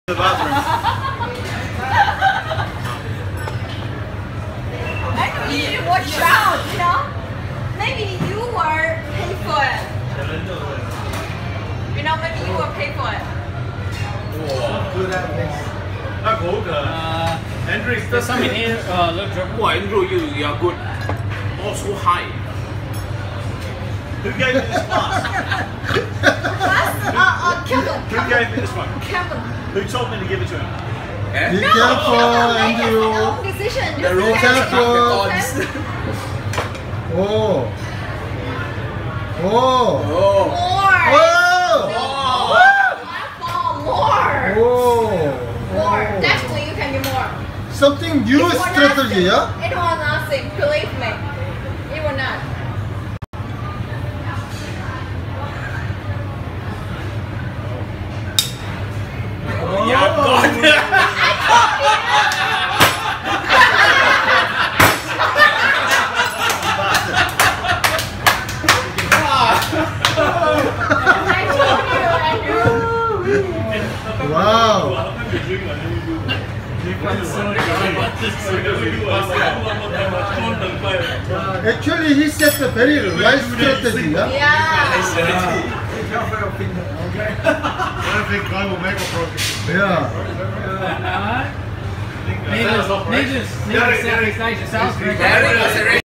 The bathroom. I know you need to watch out, you know? Maybe you were paid for it. You know, maybe you were paid for it. Wow, good at this. Andrew, there's some in here, look, Wow, Andrew, you are good. Oh, so high. Who gave me this mask? Kevin. Who gave me this one? Kevin. Who told me to give it to him? Eh? Be No, careful, make Andrew. your own decision. The Just rules be are careful. Oh. Oh. Oh. More. Oh. More. Oh. More. Definitely you can get more. Something new strategy, yeah? It was nothing. Believe me. It will not. Yeah, God. I told you, Andrew. Wow. Actually, he set a very right strategy, yeah? Yeah. I don't think I will make a broken. Yeah. Niggas, Southeast Asia, South Africa.